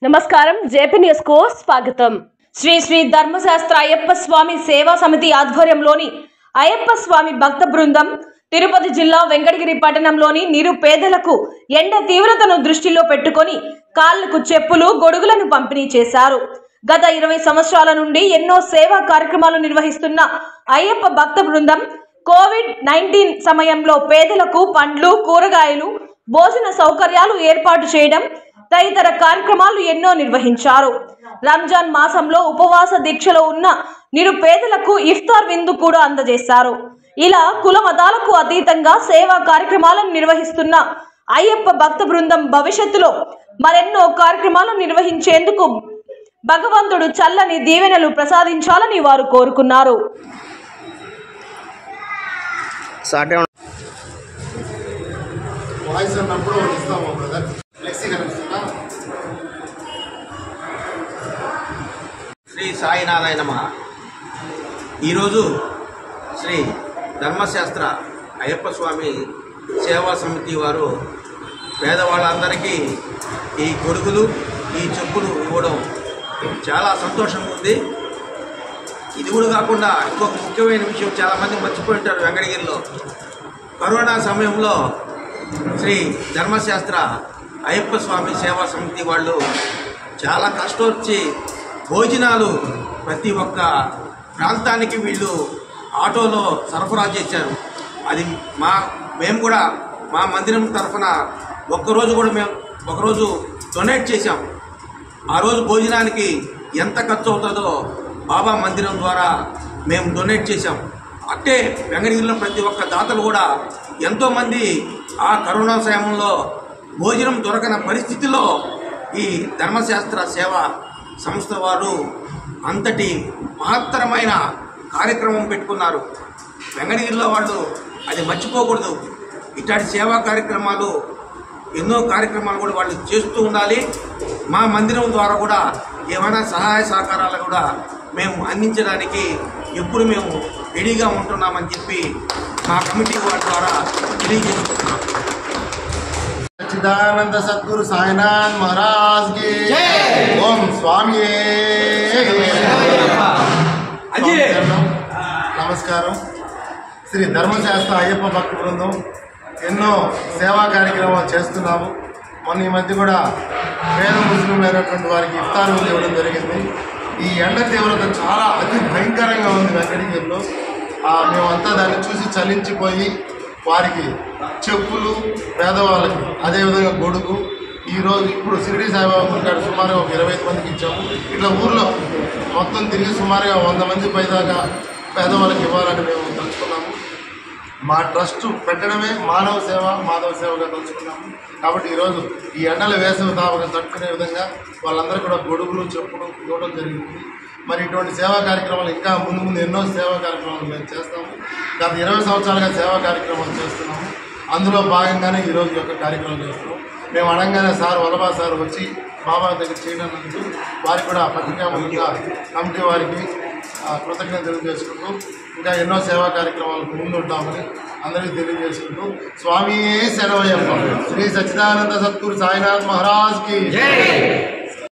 నమస్కారం JP news కు స్వాగతం। శ్రీ శ్రీ ధర్మశాస్త్ర అయ్యప్ప స్వామి సేవా సమితి ఆధ్వర్యంలోని అయ్యప్ప స్వామి భక్త బృందం తిరుపతి జిల్లా వెంకటగిరి పట్టణంలోని నిరుపేదలకు ఎండ తీవ్రతను దృష్టిలో పెట్టుకొని కాళ్ళకు చెప్పులు గొడుగులను పంపిణీ చేశారు। గత 20 సంవత్సరాల నుండి ఎన్నో సేవా కార్యక్రమాలు నిర్వహిస్తున్న అయ్యప్ప భక్త బృందం కోవిడ్-19 సమయంలో పేదలకు పండ్లు కూరగాయలు భోజన సౌకర్యాలు ఏర్పాటు చేయడం తదితర కార్యక్రమాలు ఎన్నో నిర్వహించారు। రంజాన్ మాసంలో ఉపవాస దీక్షలో ఉన్న నిరుపేదలకు ఇఫ్తార్ విందు కూడా అందజేశారు। ఇలా కుల మతాలకు అతీతంగా సేవా కార్యక్రమాలను నిర్వహిస్తున్న అయ్యప్ప భక్త బృందం భవిష్యత్తులో మరెన్నో కార్యక్రమాలను నిర్వహించేందుకు భగవంతుడు చల్లని దీవెనలు ప్రసాదించాలని వారు కోరుకున్నారు। శ్రీ సాయినాథాయ నమః। ఈరోజు శ్రీ ధర్మశాస్త్ర అయ్యప్ప స్వామి సేవా సమితి వారు పేదవాళ్ళందరికీ ఈ గొడుగులు ఈ చెప్పులు ఇవ్వడం చాలా సంతోషంగా ఉంది। ఇది కూడా కాకుండా ఇంకొక ముఖ్యమైన విషయం చాలామంది మర్చిపోయి ఉంటారు, వెంకటగిరిలో కరోనా సమయంలో శ్రీ ధర్మశాస్త్ర అయ్యప్ప స్వామి సేవా సమితి వాళ్ళు చాలా కష్టం వచ్చి భోజనాలు ప్రతి ఒక్క ప్రాంతానికి వీళ్ళు ఆటోలో సరఫరా చేశారు। అది మేము కూడా మా మందిరం తరఫున ఒకరోజు డొనేట్ చేశాం। ఆ రోజు భోజనానికి ఎంత ఖర్చు అవుతుందో బాబా మందిరం ద్వారా మేము డొనేట్ చేశాం। అట్టే వెంకటగిరిలో ప్రతి ఒక్క దాతలు కూడా ఎంతోమంది ఆ కరోనా సమయంలో భోజనం దొరకని పరిస్థితిలో ఈ ధర్మశాస్త్ర సేవా సంస్థ వారు అంతటి మహత్తరమైన కార్యక్రమం పెట్టుకున్నారు। వెంకటగిరిలో వాళ్ళు అది మర్చిపోకూడదు। ఇట్లాంటి సేవా కార్యక్రమాలు ఎన్నో కార్యక్రమాలు కూడా వాళ్ళు చేస్తూ ఉండాలి। మా మందిరం ద్వారా కూడా ఏమైనా సహాయ సహకారాలు కూడా మేము అందించడానికి ఎప్పుడు మేము రెడీగా ఉంటున్నామని చెప్పి మా కమిటీ వారి ద్వారా తెలియజేస్తున్నాం। सच्चिदानंद सद्गुरु साईनाथ महाराज की ओम स्वामी నమస్కారం। శ్రీ ధర్మశాస్త్ర అయ్యప్ప భక్త బృందం ఎన్నో సేవా కార్యక్రమాలు చేస్తున్నాము। మొన్న ఈ మధ్య కూడా పేద ముస్లింలైనటువంటి వారికి ఇఫ్తార్ విందు ఇవ్వడం జరిగింది। ఈ ఎండ తీవ్రత చాలా అతి భయంకరంగా ఉంది వెంకటగిరిలో। మేమంతా దాన్ని చూసి చలించిపోయి వారికి చెప్పులు పేదవాళ్ళకి అదేవిధంగా గొడుగు ఈరోజు ఇప్పుడు షిరిడి సాయిబాబా గారు సుమారుగా ఒక 25 మందికి ఇచ్చాము। ఇట్లా ఊర్లో మొత్తం తిరిగి సుమారుగా 100 మంది పైదాకా పేదవాళ్ళకి ఇవ్వాలని మేము తలుచుకున్నాము। మా ట్రస్ట్ పెట్టడమే మాధవ సేవగా తలుచుకున్నాము। కాబట్టి ఈరోజు ఈ ఎండల వేసవి తాపకం తట్టుకునే విధంగా వాళ్ళందరూ కూడా గొడుగులు చెప్పులు ఇవ్వడం జరిగింది। మరి ఇటువంటి సేవా కార్యక్రమాలు ఇంకా ముందు ఎన్నో సేవా కార్యక్రమాలు మేము చేస్తాము। గత 20 సంవత్సరాలుగా సేవా కార్యక్రమాలు చేస్తున్నాము। అందులో భాగంగానే ఈరోజు యొక్క కార్యక్రమం చేస్తున్నాం। మేము అనగానే సార్ వల్లభా సార్ వచ్చి బాబా దగ్గర చేయడానికి వారికి కూడా పత్రికాముఖంగా కమిటీ వారికి కృతజ్ఞతలు తెలియజేసుకుంటూ ఇంకా ఎన్నో సేవా కార్యక్రమాలకు ముందుంటామని అందరికీ తెలియజేసుకుంటూ స్వామి శరణమయ్యప్ప శ్రీ సచ్చిదానంద సద్గురు సాయినాథ్ మహారాజ్ కి